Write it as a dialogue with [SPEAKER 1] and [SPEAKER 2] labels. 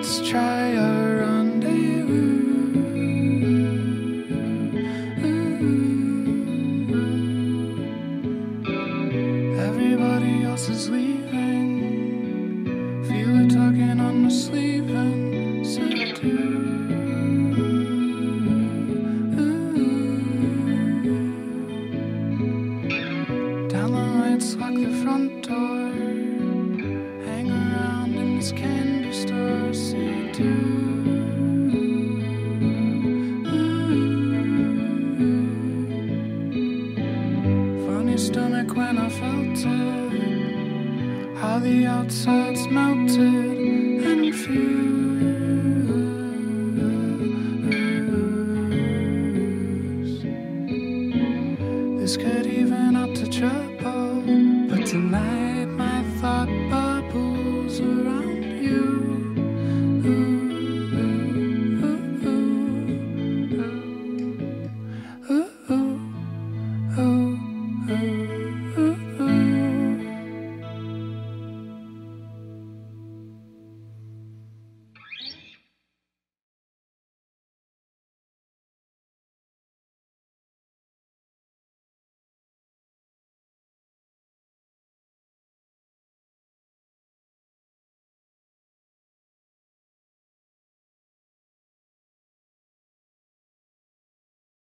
[SPEAKER 1] let's try a rendezvous. Everybody else is leaving. Feel it tugging on the sleeve and subdue. Down the lights, lock the front door. Hang around in this candy store. See do. Funny stomach when I felt it. How the outside's melted and fused. This could even up to trouble, but tonight